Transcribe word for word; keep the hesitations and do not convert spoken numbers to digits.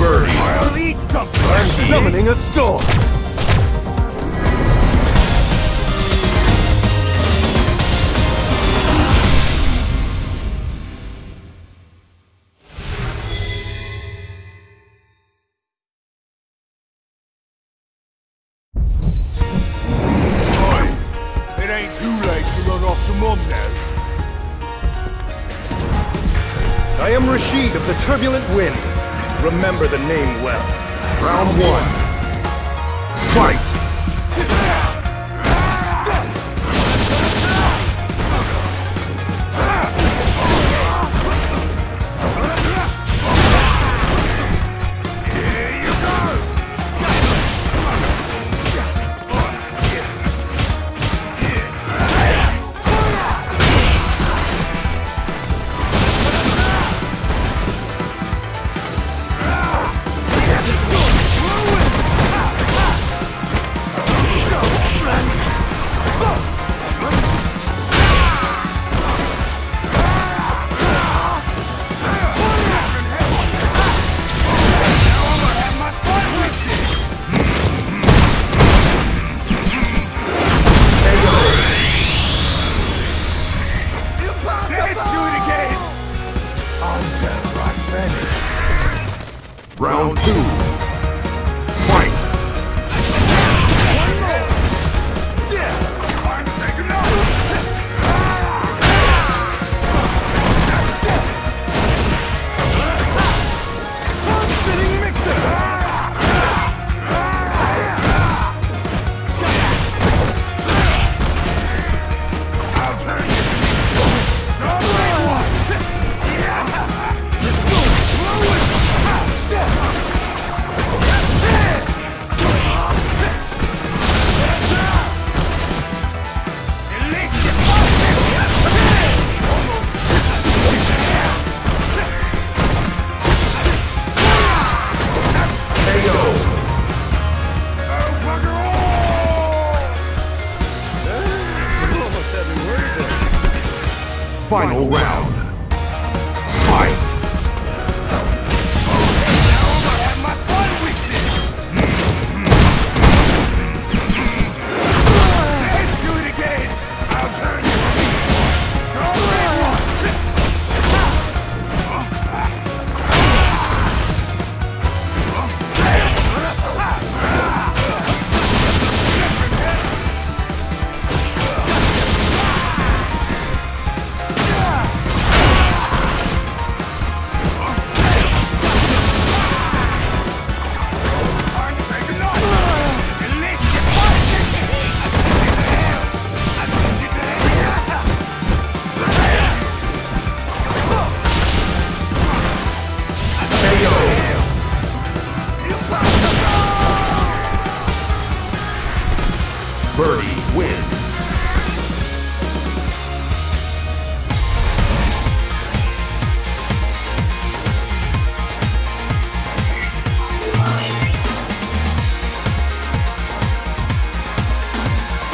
Birdie. I'll eat something. I'm summoning a storm. It ain't too late to run off to Mum now. I am Rashid of the Turbulent Wind. Remember the name well. Round one. Fight! Round two. Fight! Final round. Fight! Birdie wins.